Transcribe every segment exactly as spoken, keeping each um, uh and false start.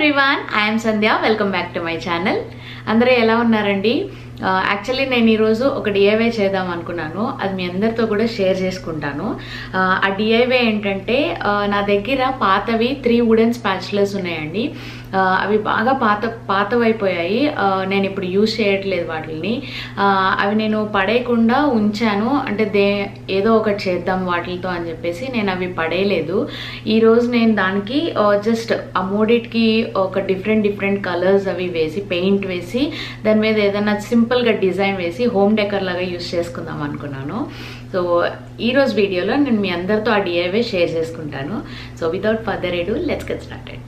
everyone, I am Sandhya. Welcome back to my channel. అందరూ ఎలా ఉన్నారండి? యాక్చువల్లీ నేను ఈరోజు ఒక డిఐవై చేద్దాం అనుకున్నాను. అది మీ అందరితో కూడా షేర్ చేసుకుంటాను. ఆ డిఐవై ఏంటంటే నా దగ్గర పాతవి త్రీ వుడెన్ స్పాచులర్స్ ఉన్నాయండి. అవి బాగా పాత పాతవైపోయాయి. నేను ఇప్పుడు యూజ్ చేయట్లేదు వాటిని. అవి నేను పడేయకుండా ఉంచాను. అంటే దే ఏదో ఒకటి చేద్దాం వాటితో అని చెప్పేసి నేను అవి పడేయలేదు. ఈరోజు నేను దానికి జస్ట్ ఆ మూడిటికి ఒక డిఫరెంట్ డిఫరెంట్ కలర్స్ అవి వేసి పెయింట్ వేసి దాని మీద ఏదైనా సింపుల్గా డిజైన్ వేసి హోమ్ డెకర్ లాగా యూజ్ చేసుకుందాం అనుకున్నాను. సో ఈరోజు వీడియోలో నేను మీ అందరితో ఆ డిఐవై షేర్ చేసుకుంటాను. So without further ado let's get started.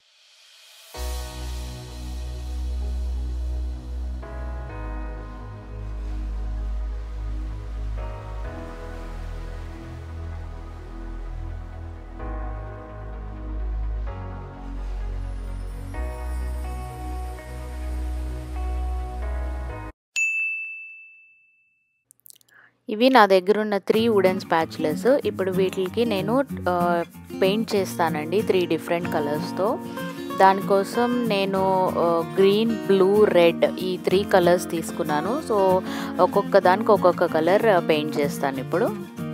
ఇవి నా దగ్గర ఉన్న త్రీ వుడెన్ స్పాచులర్స్. ఇప్పుడు వీటికి నేను పెయింట్ చేస్తానండి త్రీ డిఫరెంట్ కలర్స్తో. దానికోసం నేను గ్రీన్, బ్లూ, రెడ్ ఈ త్రీ కలర్స్ తీసుకున్నాను. సో ఒక్కొక్క దానికి ఒక్కొక్క కలర్ పెయింట్ చేస్తాను ఇప్పుడు.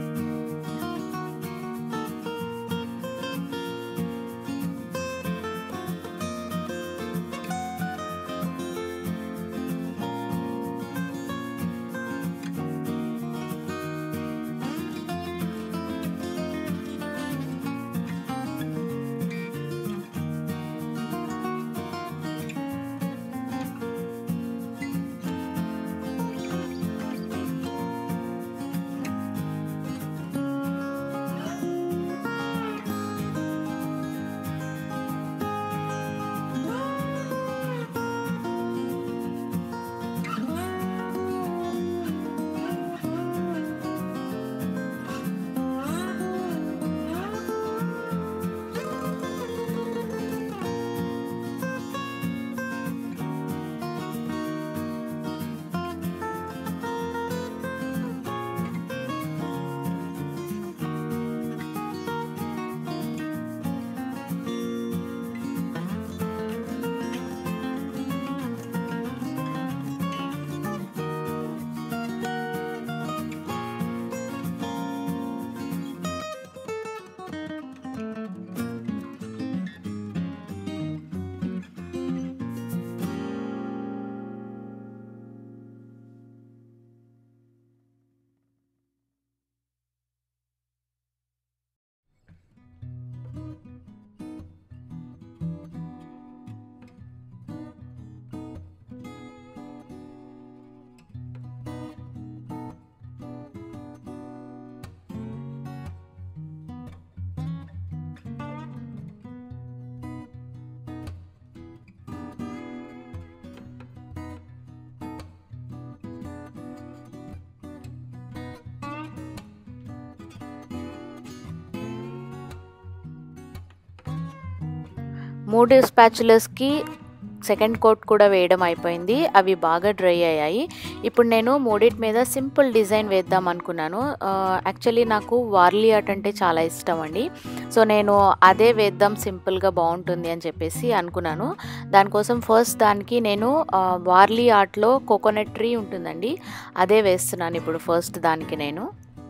మూడు స్పాచులర్స్కి సెకండ్ కోట్ కూడా వేయడం అయిపోయింది. అవి బాగా డ్రై అయ్యాయి. ఇప్పుడు నేను మూడిటి మీద సింపుల్ డిజైన్ వేద్దాం అనుకున్నాను. యాక్చువల్లీ నాకు వార్లీ ఆర్ట్ అంటే చాలా ఇష్టం అండి. సో నేను అదే వేద్దాం, సింపుల్గా బాగుంటుంది అని చెప్పేసి అనుకున్నాను. దానికోసం ఫస్ట్ దానికి నేను వార్లీ ఆర్ట్లో కోకోనట్ ట్రీ ఉంటుందండి, అదే వేస్తున్నాను ఇప్పుడు ఫస్ట్ దానికి. నేను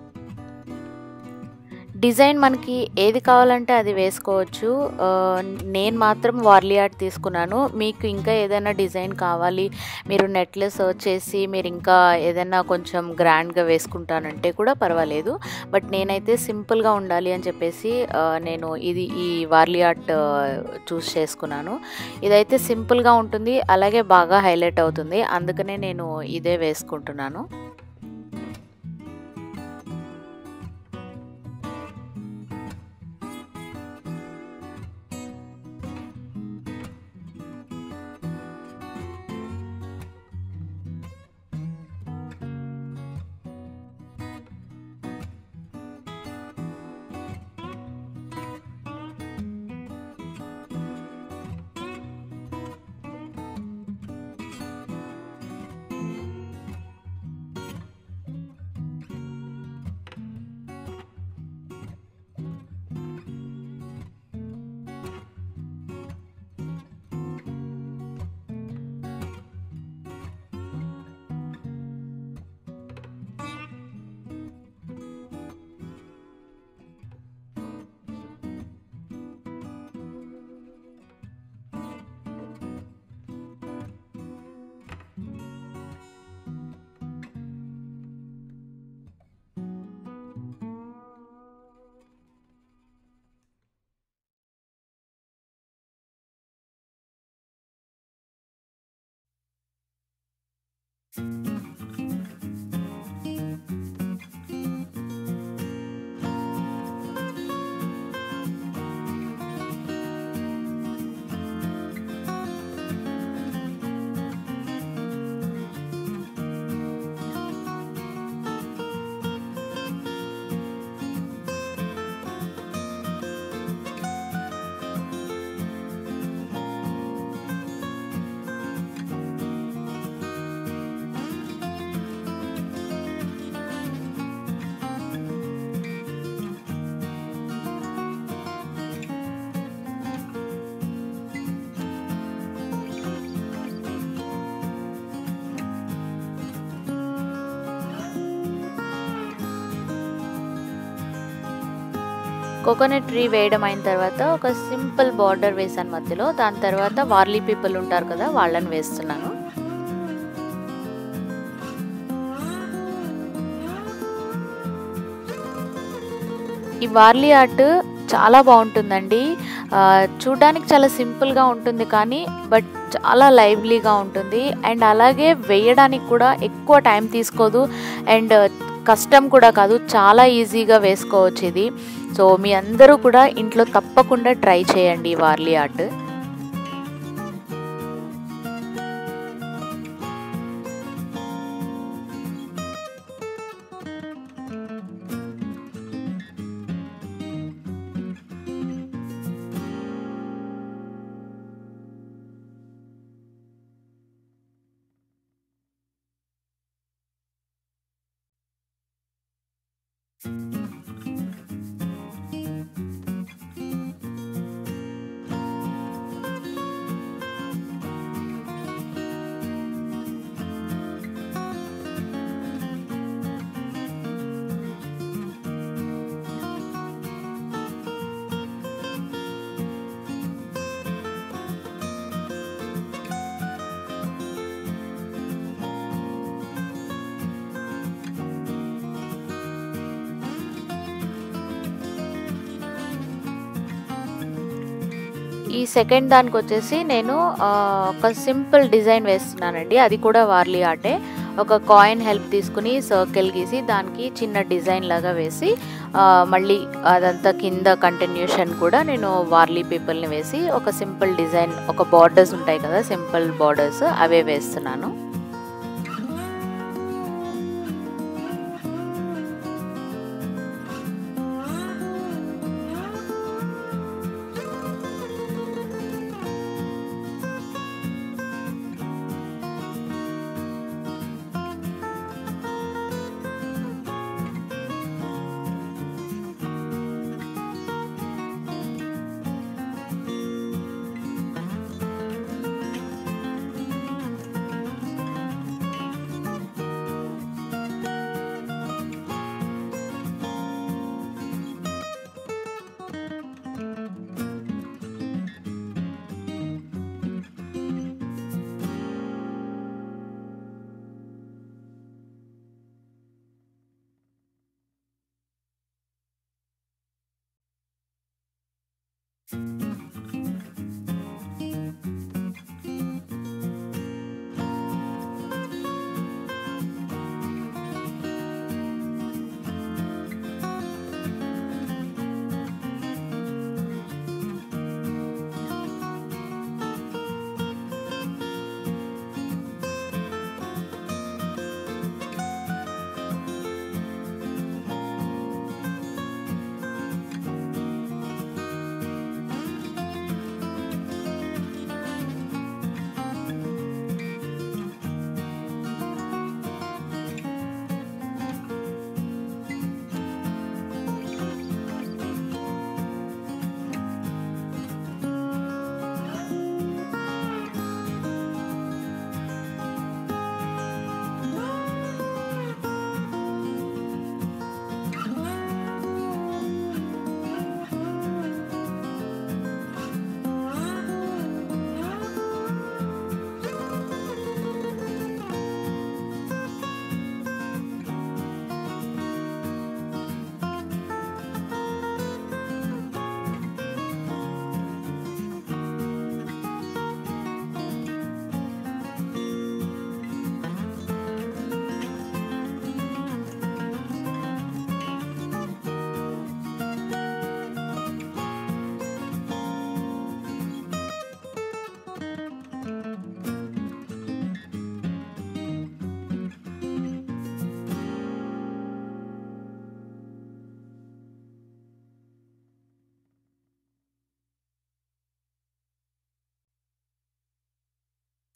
డిజైన్ మనకి ఏది కావాలంటే అది వేసుకోవచ్చు. నేను మాత్రం వార్లీ ఆర్ట్ తీసుకున్నాను. మీకు ఇంకా ఏదైనా డిజైన్ కావాలి, మీరు నెట్లో సర్చ్ చేసి మీరు ఇంకా ఏదైనా కొంచెం గ్రాండ్గా వేసుకుంటానంటే కూడా పర్వాలేదు. బట్ నేనైతే సింపుల్గా ఉండాలి అని చెప్పేసి నేను ఇది ఈ వార్లీ ఆర్ట్ చూస్ చేసుకున్నాను. ఇదైతే సింపుల్గా ఉంటుంది, అలాగే బాగా హైలైట్ అవుతుంది. అందుకనే నేను ఇదే వేసుకుంటున్నాను. కోకోనట్ ట్రీ వేయడం అయిన తర్వాత ఒక సింపుల్ బార్డర్ వేసాను మధ్యలో. దాని తర్వాత వార్లీ పీపుల్ ఉంటారు కదా, వాళ్ళని వేస్తున్నాను. ఈ వార్లీ ఆర్ట్ చాలా బాగుంటుందండి. చూడడానికి చాలా సింపుల్గా ఉంటుంది కానీ బట్ చాలా లైవ్లీగా ఉంటుంది. అండ్ అలాగే వేయడానికి కూడా ఎక్కువ టైం తీసుకోదు అండ్ కష్టం కూడా కాదు, చాలా ఈజీగా వేసుకోవచ్చు ఇది. సో మీ అందరూ కూడా ఇంట్లో తప్పకుండా ట్రై చేయండి ఈ వార్లీ ఆర్ట్. ఈ సెకండ్ దానికి వచ్చేసి నేను ఒక సింపుల్ డిజైన్ వేస్తున్నానండి. అది కూడా వార్లీ ఆర్టే. ఒక కాయిన్ హెల్ప్ తీసుకుని సర్కిల్ గీసి దానికి చిన్న డిజైన్ లాగా వేసి మళ్ళీ అదంతా కింద కంటిన్యూషన్ కూడా నేను వార్లీ పీపుల్ని వేసి ఒక సింపుల్ డిజైన్, ఒక బార్డర్స్ ఉంటాయి కదా సింపుల్ బార్డర్స్, అవే వేస్తున్నాను.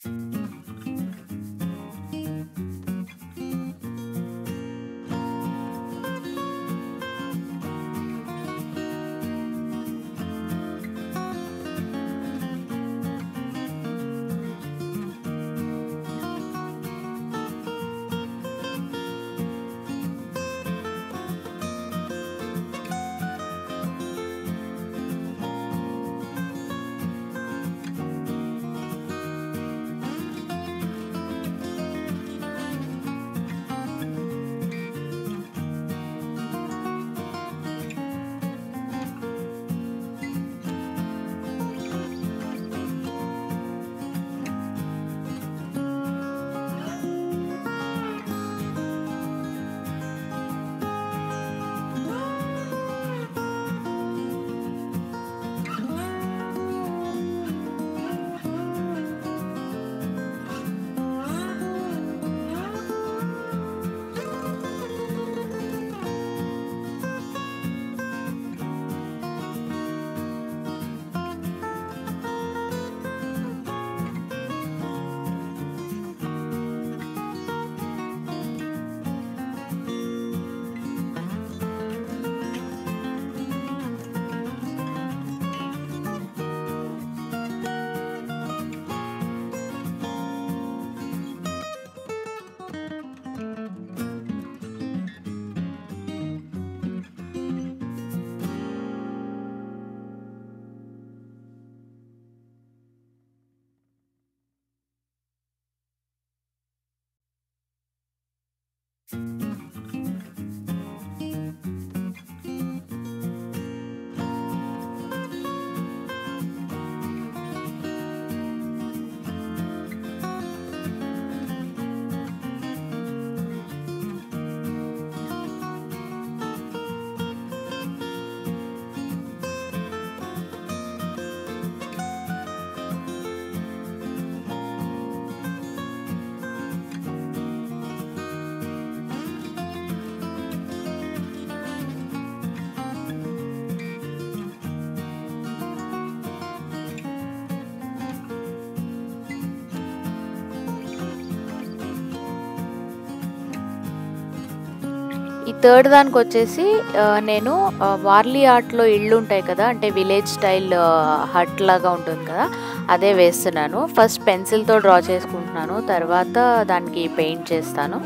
ఈ థర్డ్ దానికి వచ్చేసి నేను వార్లీ ఆర్ట్లో ఇళ్ళు ఉంటాయి కదా, అంటే విలేజ్ స్టైల్ హట్ లాగా ఉంటుంది కదా, అదే వేస్తున్నాను. ఫస్ట్ పెన్సిల్తో డ్రా చేసుకుంటున్నాను, తర్వాత దానికి పెయింట్ చేస్తాను.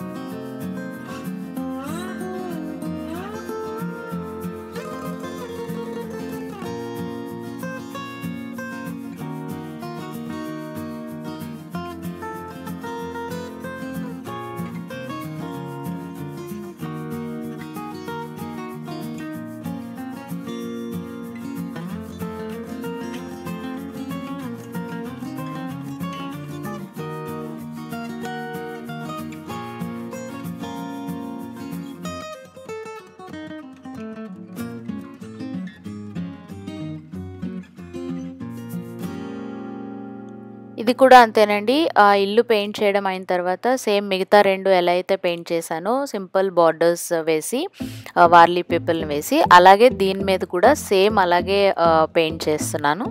ఇది కూడా అంతేనండి. ఆ ఇల్లు పెయింట్ చేయడం అయిన తర్వాత సేమ్ మిగతా రెండు ఎలా అయితే పెయింట్ చేశానో సింపుల్ బార్డర్స్ వేసి వార్లీ పీపుల్ని వేసి, అలాగే దీని మీద కూడా సేమ్ అలాగే పెయింట్ చేస్తున్నాను.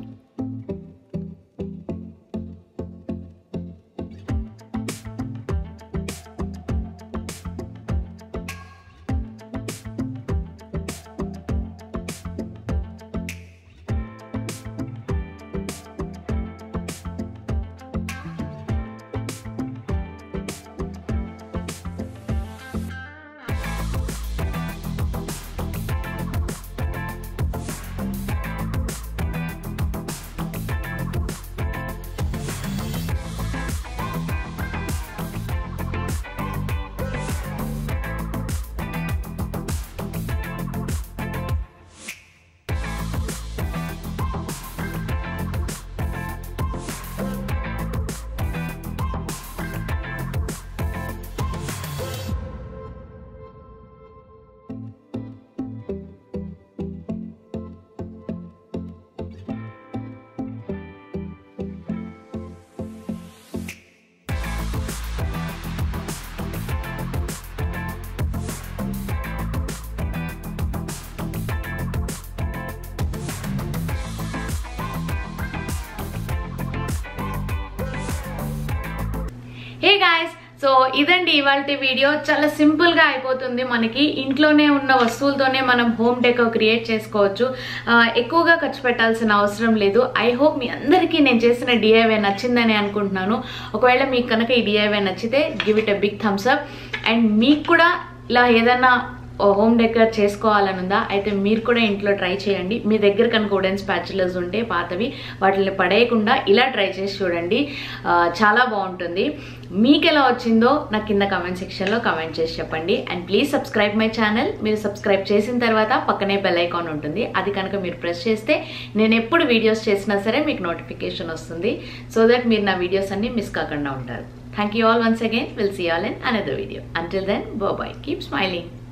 హే గాయ్స్, సో ఇదండి ఇవాల్టి వీడియో. చాలా సింపుల్ గా అయిపోతుంది. మనకి ఇంట్లోనే ఉన్న వస్తువులతోనే మనం హోమ్ డెకో క్రియేట్ చేసుకోవచ్చు. ఎక్కువగా ఖర్చు పెట్టాల్సిన అవసరం లేదు. ఐ హోప్ మీ అందరికీ నేను చేసిన డిఐవై నచ్చిందని అనుకుంటున్నాను. ఒకవేళ మీకు కనుక ఈ డిఐవై నచ్చితే give it a big thumbs up. And మీకు కూడా ఇలా ఏదైనా హోమ్ డెకర్ చేసుకోవాలనుందా అయితే మీరు కూడా ఇంట్లో ట్రై చేయండి. మీ దగ్గర కనుక వుడెన్ స్పాచులాస్ ఉంటే పాతవి వాటిని పడేయకుండా ఇలా ట్రై చేసి చూడండి. చాలా బాగుంటుంది. మీకు ఎలా వచ్చిందో నాకు కింద కమెంట్ సెక్షన్లో కమెంట్ చేసి చెప్పండి. And please subscribe my channel. మీరు సబ్స్క్రైబ్ చేసిన తర్వాత పక్కనే బెల్ ఐకాన్ ఉంటుంది. అది కనుక మీరు ప్రెస్ చేస్తే నేను ఎప్పుడు వీడియోస్ చేసినా సరే మీకు నోటిఫికేషన్ వస్తుంది. సో దట్ మీరు నా వీడియోస్ అన్ని మిస్ కాకుండా ఉంటారు. Thank you all once again. We'll see you all in another video. Until then, bye bye. Keep smiling.